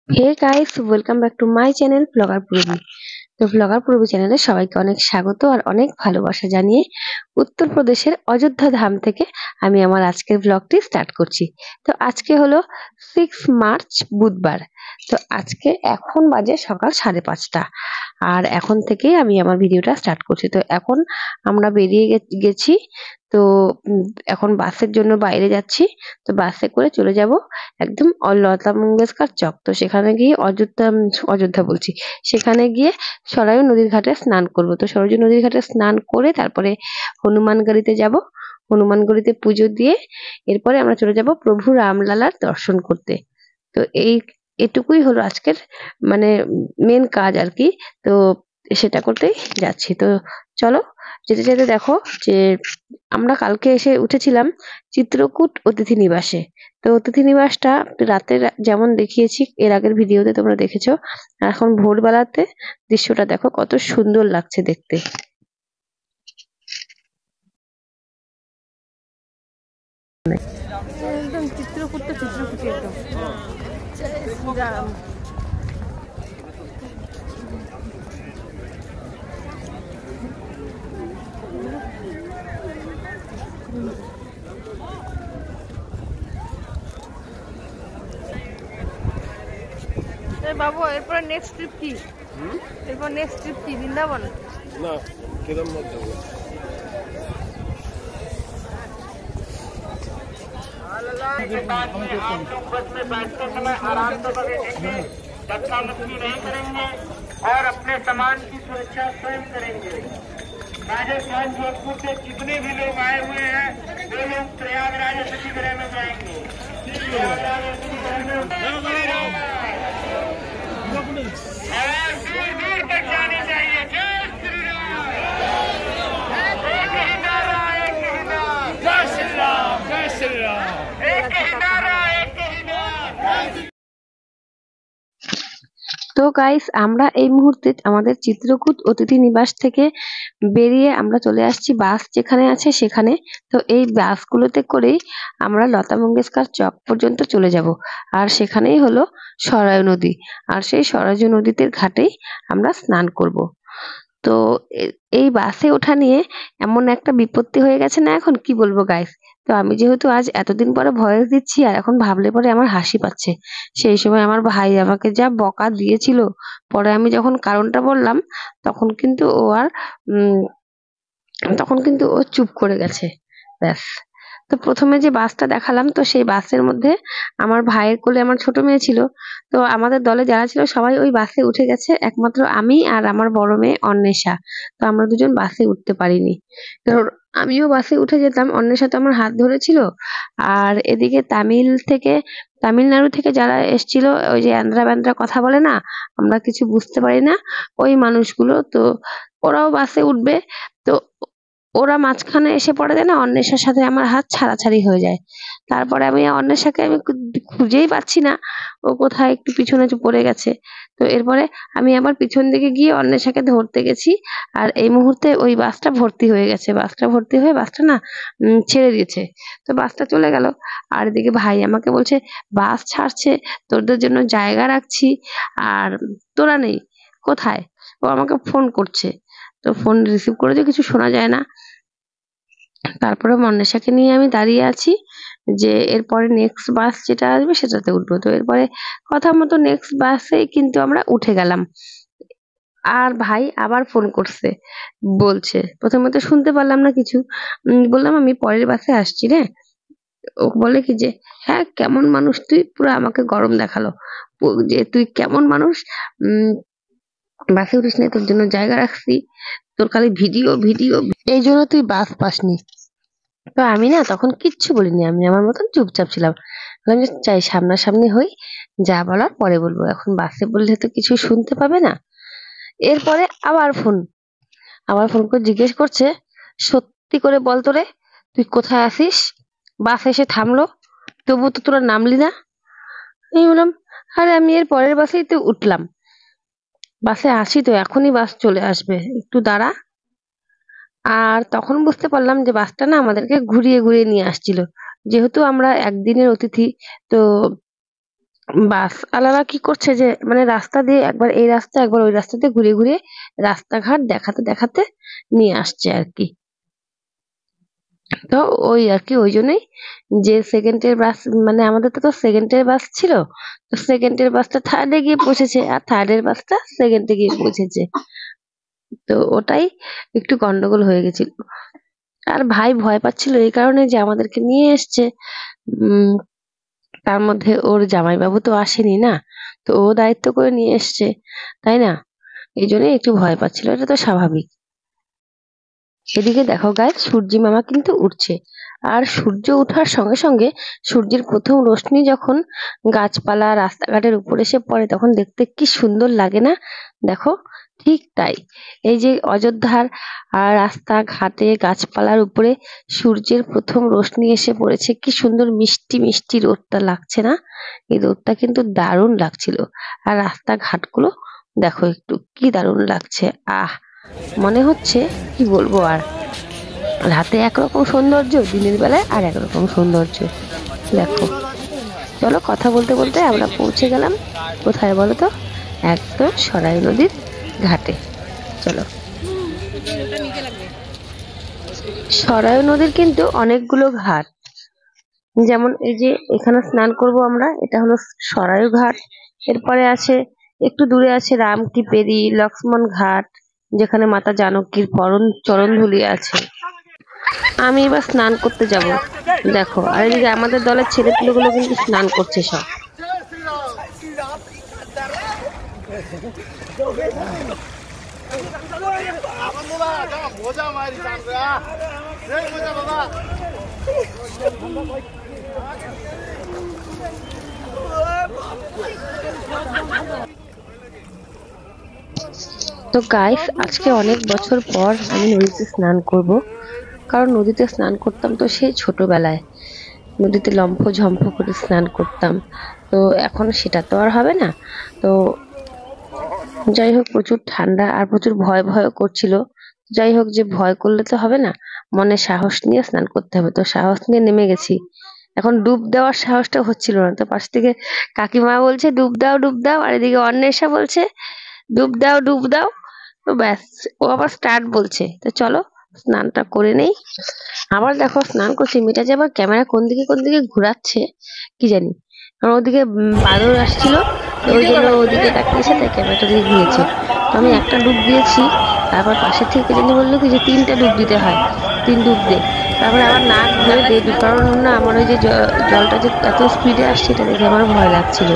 Hey guys, welcome back to my channel blogger Purvi. তো blogger পূর্বী চ্যানেলে সবাইকে অনেক স্বাগত আর অনেক ভালোবাসা জানিয়ে উত্তরপ্রদেশের অযোধ্যা ধাম থেকে আমি আমার আজকের ব্লগটি স্টার্ট করছি। তো আজকে হলো 6 মার্চ বুধবার। তো আজকে এখন বাজে সকাল 5:30 আর এখন থেকেই আমি আমার ভিডিওটা স্টার্ট করছি। তো এখন আমরা বেরিয়ে গেছি। তো এখন বাসের জন্য বাইরে যাচ্ছি। তো বাসে করে চলে যাব একদম লতা মঙ্গেশকর চক। তো সেখানে গিয়ে অযোধ্যা বলছি, সেখানে গিয়ে সরায়ু নদীর ঘাটে স্নান করব। তো সরযু নদীর ঘাটে স্নান করে তারপরে হনুমানগড়িতে যাব। হনুমানগড়িতে পুজো দিয়ে এরপরে আমরা চলে যাব প্রভু রামলালার দর্শন করতে। তো এটুকুই হলো আজকের মানে মেন কাজ আর কি। তো সেটা করতেই যাচ্ছি। তো চলো, যেতে যেতে দেখো যে আমরা কালকে এসে উঠেছিলাম চিত্রকূট অতিথি নিবাসে। তো অতিথি নিবাসটা রাতে যেমন দেখিয়েছি এর আগের ভিডিওতে তোমরা দেখেছো, আর এখন ভোরবেলাতে দৃশ্যটা দেখো কত সুন্দর লাগছে দেখতে। একদম চিত্রকূট তো চিত্রকূট একদম। জয় শ্রীরাম। বাবু এরপর নেক্সট ট্রিপ কি? এরপর নেক্সট ট্রিপ কি বৃন্দাবন? না, কেদারনাথ যাবো। आप लोग बस में बैठते समय आराम से बैठेंगे, धक्का मुक्की नहीं करेंगे और अपने सामान की सुरक्षा स्वयं करेंगे। राजस्थान जोधपुर से जितने भी लोग आए हुए हैं वे लोग प्रयागराज अतिथि गृह में जाएंगे। प्रयागराज अतिथि गृह में और दूर दूर तक जानी चाहिए। जय श्री राम। एक ही नारा, एक ही नाम। जय श्री राम, जय श्री राम। एक ही नारा, एक ही नाम। তো গাইস, আমরা এই মুহূর্তে আমাদের চিত্রকূট অতিথি নিবাস থেকে বেরিয়ে আমরা চলে আসছি বাস যেখানে আছে সেখানে। তো এই বাসগুলোতে করেই আমরা লতা মঙ্গেশকর চক পর্যন্ত চলে যাব। আর সেখানেই হলো সরায়ু নদী, আর সেই সরায়ু নদীতে ঘাটেই আমরা স্নান করব। তো এই বাসে ওঠা নিয়ে এমন একটা বিপত্তি হয়ে গেছে না, এখন কি বলবো গাইস। তো আমি যেহেতু আজ এতদিন পরে ভয়েস দিচ্ছি আর এখন ভাবলে পরে আমার হাসি পাচ্ছে। সেই সময় আমার ভাই আমাকে যা বকা দিয়েছিল, পরে আমি যখন কারণটা বললাম তখন কিন্তু ও আর উম তখন কিন্তু ও চুপ করে গেছে। ব্যাস। তো প্রথমে যে বাসটা দেখালাম, তো সেই বাসের মধ্যে আমার ভাইয়ের কোলে আমার ছোট মেয়ে ছিল। তো আমাদের দলে যারা ছিল সবাই ওই বাসে উঠে গেছে, একমাত্র আমি আর আমার বড় মেয়ে অন্বেষা। তো আমরা দুজন বাসে উঠতে পারিনি, কারণ আমিও বাসে উঠে যেতাম, অন্বেষা তো আমার হাত ধরেছিল। আর এদিকে তামিলনাড়ু থেকে যারা এসছিল, ওই যে আন্ধ্রা ব্যান্দ্রা কথা বলে না, আমরা কিছু বুঝতে পারি না ওই মানুষগুলো, তো ওরাও বাসে উঠবে। তো ওরা মাঝখানে এসে পড়ে যায় না, অন্বেষার সাথে আমার হাত ছাড়াছাড়ি হয়ে যায়। তারপরে আমি অন্বেষাকে খুঁজেই পাচ্ছি না, ও কোথায় একটু পিছনে পড়ে গেছে। তো এরপরে আমি আবার পিছন দিকে গিয়ে অন্বেষাকে ধরতে গেছি। আর এই মুহূর্তে ওই বাসটা ভর্তি হয়ে গেছে, বাসটা ভর্তি হয়ে বাসটা না ছেড়ে দিয়েছে। তো বাসটা চলে গেল। আর এদিকে ভাই আমাকে বলছে বাস ছাড়ছে, তোদের জন্য জায়গা রাখছি, আর তোরা নেই কোথায়। ও আমাকে ফোন করছে, তো ফোন রিসিভ করে যে কিছু শোনা যায় না। তারপরে মন্নেশাকে নিয়ে আমি দাঁড়িয়ে আছি যে এরপরে নেক্সট বাস যেটা আসবে সেটাতে উঠবো। তো এরপরে কথা মতো নেক্সট বাসে কিন্তু আমরা উঠে গেলাম। আর ভাই আবার ফোন করছে, বলছে, প্রথমে তো শুনতে পারলাম না কিছু। বললাম আমি পরের বাসে আসছি রে। ও বলে কি যে হ্যাঁ কেমন মানুষ তুই, পুরো আমাকে গরম দেখালো যে তুই কেমন মানুষ, বাসে উঠিস না, তোর জন্য জায়গা রাখছি, তোর খালি ভিডিও ভিডিও, এই জন্য তুই বাস পাসনি। তো আমি না তখন কিচ্ছু বলিনি, আমি আমার মতন চুপচাপ ছিলাম। বললাম যে চাই সামনাসামনি হই, যা বলার পরে বলবো, এখন বাসে বললে তো কিছু শুনতে পাবে না। এরপরে আবার ফোন করে জিজ্ঞেস করছে, সত্যি করে বল তো রে, তুই কোথায় আছিস? বাস এসে থামলো, তবু তো তোরা নামলি না। আমি বললাম আরে আমি এর পরের বাসেই তো উঠলাম, বাসে আসি তো, এখনই বাস চলে আসবে, একটু দাঁড়া। আর তখন বুঝতে পারলাম যে বাসটা না আমাদেরকে ঘুরিয়ে ঘুরিয়ে নিয়ে আসছিল। যেহেতু আমরা একদিনের অতিথি, তো বাস আলারা কি করছে যে মানে রাস্তা দিয়ে একবার এই রাস্তা একবার ওই রাস্তাতে ঘুরে ঘুরে রাস্তাঘাট দেখাতে দেখাতে নিয়ে আসছে আর কি। তো ওই আর কি ওই জন্যই যে সেকেন্ডের বাস মানে আমাদের তো সেকেন্ডের বাস ছিল, তো সেকেন্ডের বাসটা থার্ডে গিয়ে পৌঁছেছে আর থার্ডের বাসটা সেকেন্ডে গিয়ে পৌঁছেছে। তো ওটাই একটু গন্ডগোল হয়ে গেছিল। আর ভাই ভয় পাচ্ছিল এই কারণে যে আমাদেরকে নিয়ে এসছে, উম তার মধ্যে ওর জামাইবাবু তো আসেনি না, তো ও দায়িত্ব করে নিয়ে এসছে, তাই না? এই জন্যই একটু ভয় পাচ্ছিল, এটা তো স্বাভাবিক। এদিকে দেখো গাইস, সূর্যি মামা কিন্তু উঠছে। আর সূর্য ওঠার সঙ্গে সঙ্গে সূর্যের প্রথম রশ্মি যখন গাছপালা রাস্তাঘাটের উপরে এসে পড়ে তখন দেখতে কি সুন্দর লাগে না? দেখো ঠিক তাই, এই যে অযোধ্যার আর রাস্তাঘাটে গাছপালার উপরে সূর্যের প্রথম রশ্মি এসে পড়েছে, কি সুন্দর মিষ্টি মিষ্টি রোদটা লাগছে না? এই রোদটা কিন্তু দারুণ লাগছিল। আর রাস্তাঘাটগুলো দেখো একটু কি দারুণ লাগছে। আহ, মনে হচ্ছে কি বলবো আর, রাতে একরকম সৌন্দর্য, দিনের বেলায় আর একরকম সৌন্দর্য। দেখো, চলো কথা বলতে বলতে আমরা পৌঁছে গেলাম কোথায় বলো তো? একদম সরাই নদীর ঘাটে। চলো, সরাই নদীর কিন্তু অনেকগুলো ঘাট, যেমন এই যে এখানে স্নান করব আমরা, এটা হলো সরাইু ঘাট। এরপরে আছে একটু দূরে আছে রামকি পেরি লক্ষ্মণ ঘাট, যেখানে মাতা জানকীর চরণ ধুলি আছে। আমি এবার স্নান করতে যাব। দেখো, আর এদিকে আমাদের দলের ছেলেপুলেগুলো কিন্তু স্নান করছে সব। তো গাইস, আজকে অনেক বছর পর আমি নদীতে স্নান করব, কারণ নদীতে স্নান করতাম তো সেই ছোটবেলায়, নদীতে লম্ফ ঝম্প করে স্নান করতাম। তো এখন সেটা তো আর হবে না। তো যাই হোক, প্রচুর ঠান্ডা আর প্রচুর ভয় ভয় করছিল। যাই হোক, যে ভয় করলে তো হবে না, মনে সাহস নিয়ে স্নান করতে হবে। তো সাহস নিয়ে নেমে গেছি। এখন ডুব দেওয়ার সাহসটা হচ্ছিল না, তো পাশ থেকে কাকিমা বলছে ডুব দাও ডুব দাও, আর এদিকে অন্বেষা বলছে ডুব দাও ডুব দাও। তো ব্যাস, ও আবার স্টার্ট বলছে। তো চলো স্নানটা করে নেই। আবার দেখো স্নান করছি, মেয়েটা আবার ক্যামেরা কোন দিকে ঘোরাচ্ছে কি জানি, কারণ ওদিকে বাদর আসছিল, ওই জন্য ওদিকে তাকিয়েছে, তাই ক্যামেরাটা দিয়ে ঘুরেছে। তো আমি একটা ডুব দিয়েছি, তারপর পাশে থেকে জানি বললো কি যে 3টা ডুব দিতে হয়, 3 ডুব দে। তারপরে আবার নাক ধরে দিয়ে, কারণ না আমার ওই যে জলটা যে এত স্পিডে আসছে এটা দেখে আমার ভয় লাগছিল।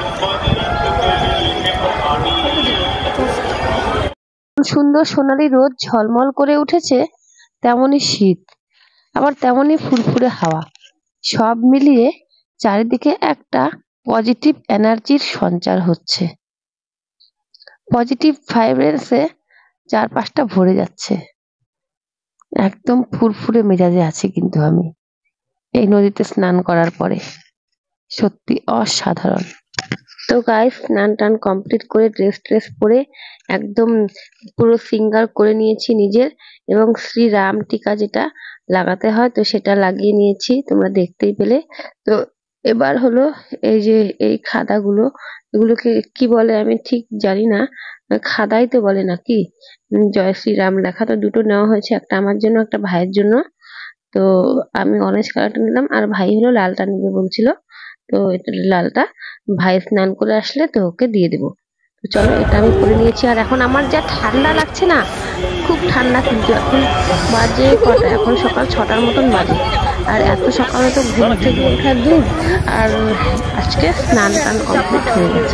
সুন্দর সোনালি রোদ ঝলমল করে উঠেছে, তেমনই শীত, আবার তেমনই ফুরফুরে হাওয়া, সব মিলিয়ে চারিদিকে একটা পজিটিভ এনার্জির সঞ্চার হচ্ছে। পজিটিভ ভাইব্রেন্সে চারপাশটা ভরে যাচ্ছে। একদম ফুরফুরে মেজাজে আছি কিন্তু আমি এই নদীতে স্নান করার পরে, সত্যি অসাধারণ। তো গাইস, স্নান টান কমপ্লিট করে ড্রেস পরে একদম পুরো সিঙ্গার করে নিয়েছি নিজের, এবং শ্রীরাম টিকা যেটা লাগাতে হয় তো সেটা লাগিয়ে নিয়েছি, তোমরা দেখতেই পেলে। তো এবার হলো এই যে এই খাদাগুলো, এগুলোকে কি বলে আমি ঠিক জানি না, খাদাই তো বলে নাকি। জয় শ্রীরাম লেখা তো দুটো নেওয়া হয়েছে, একটা আমার জন্য একটা ভাইয়ের জন্য। তো আমি অরেঞ্জ কালারটা নিলাম, আর ভাই হলো লালটা নেবে বলছিল। তো এটা লালটা ভাই স্নান করে আসলে তো ওকে দিয়ে দেবো। তো চলো, এটা আমি পরে নিয়েছি। আর এখন আমার যা ঠান্ডা লাগছে না, খুব ঠান্ডা। কিন্তু এখন বাজে কটা, এখন সকাল 6টার মতন বাজে, আর এত সকালে তো ঘুম থেকে ওঠা দূর, আর আজকে স্নান টান কমপ্লিট হয়ে গেছে।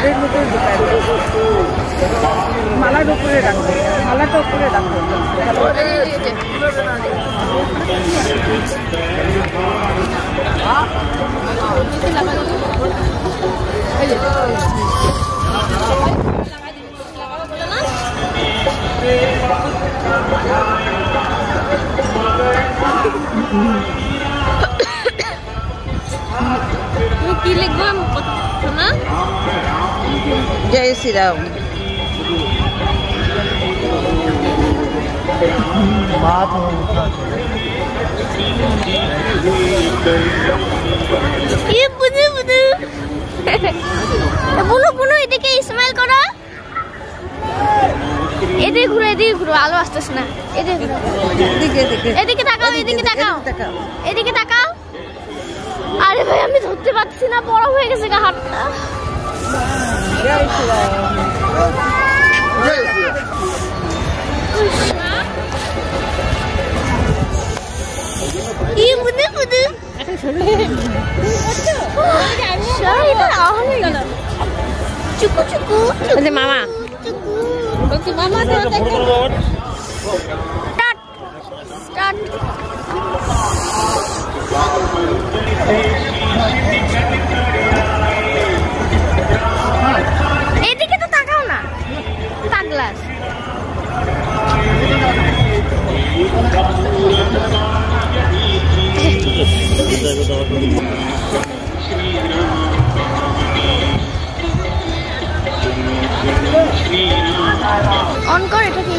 মালার উপরে রাখো, মালাটা উপরে রাখো। তুমি কি লিখবো শোনা? জয় শ্রীরাম। ये बुदू बुदू বুনু বুনু এদিকে স্মাইল করো। এদিকে ঘুরো আলো আসতেছে না। এদিকে এদিকে তাকাও, এদিকে তাকাও, এদিকে তাকাও। আরে ভাই আমি ধরতে পারছি না, বড় হয়ে গেছে গা হাতটা। চুকু চুকু মামা মামা এদিকে তো তাকাও না পাগলাস। অন কর এটা কি?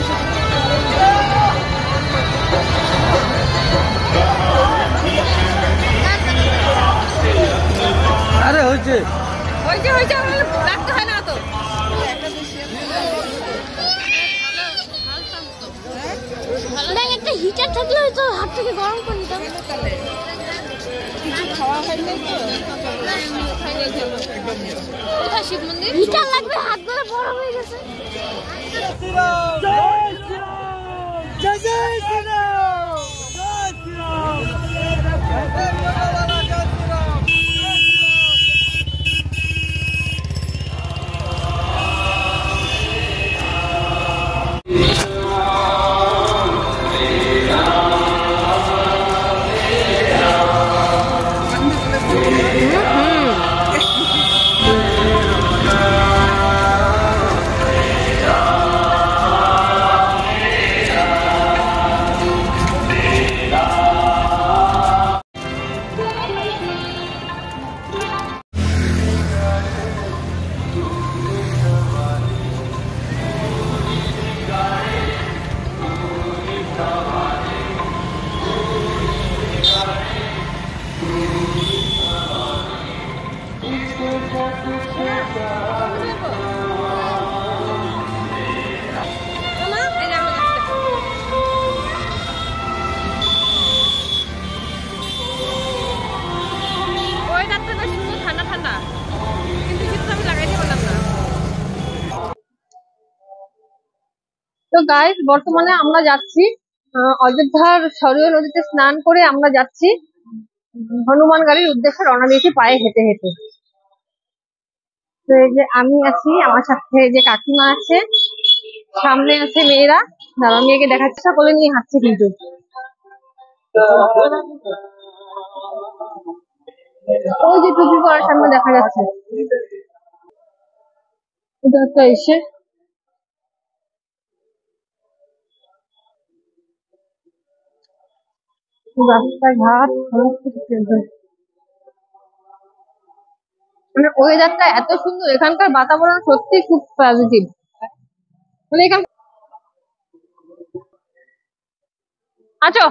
আরে হয়েছে রাখতে হয় না তো। একটা হিটার থাকলে হয়তো হাত থেকে গরম করে নিতাম। শিব মন্দির হিটার লাগবে, হাতগুলো বড় হয়ে গেছে। তো গাইস বর্তমানে আমরা যাচ্ছি অযোধ্যার সরয়ূ নদীতে স্নান করে আমরা যাচ্ছি হনুমান গাড়ির উদ্দেশ্যে, রওনা দিয়েছি পায়ে হেঁটে হেঁটে। তো এই যে আমি আছি, আমার সাথে এই যে কাকিমা আছে, সামনে আছে মেয়েরা। দাঁড়া মেয়েকে দেখার চেষ্টা করে নিয়ে হাঁটছে কিন্তু। ওই যে টুপি পরার সামনে দেখা যাচ্ছে, এটা একটা এসে রাস্তাঘাট মানে ওয়েদারটা এত সুন্দর, এখানকার বাতাবরণ সত্যি খুব পজিটিভ। মানে এখান আছো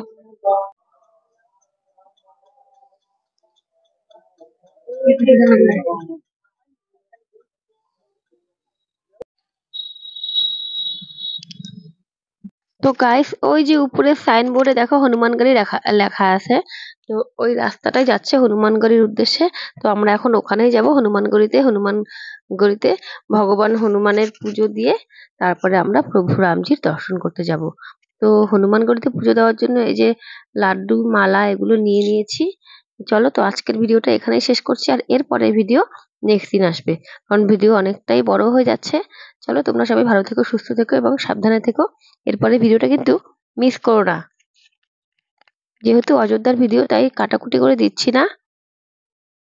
তো গাইস ওই যে উপরে সাইনবোর্ডে দেখো হনুমানগড়ি লেখা আছে। তো ওই রাস্তাটাই যাচ্ছে হনুমানগড়ির উদ্দেশ্যে। তো আমরা এখন ওখানেই যাব, হনুমানগড়িতে ভগবান হনুমানের পুজো দিয়ে তারপরে আমরা প্রভু রামজির দর্শন করতে যাব। তো হনুমানগড়িতে পুজো দেওয়ার জন্য এই যে লাড্ডু মালা এগুলো নিয়ে নিয়েছি। চলো তো আজকের ভিডিওটা এখানেই শেষ করছি, আর এরপরে ভিডিও নেক্সট দিন আসবে, কারণ ভিডিও অনেকটাই বড় হয়ে যাচ্ছে। চলো তোমরা সবাই ভালো থেকো, সুস্থ থেকো এবং সাবধানে থেকো। এরপরে ভিডিওটা কিন্তু মিস করো না, যেহেতু অযোধ্যার ভিডিও তাই কাটাকুটি করে দিচ্ছি না।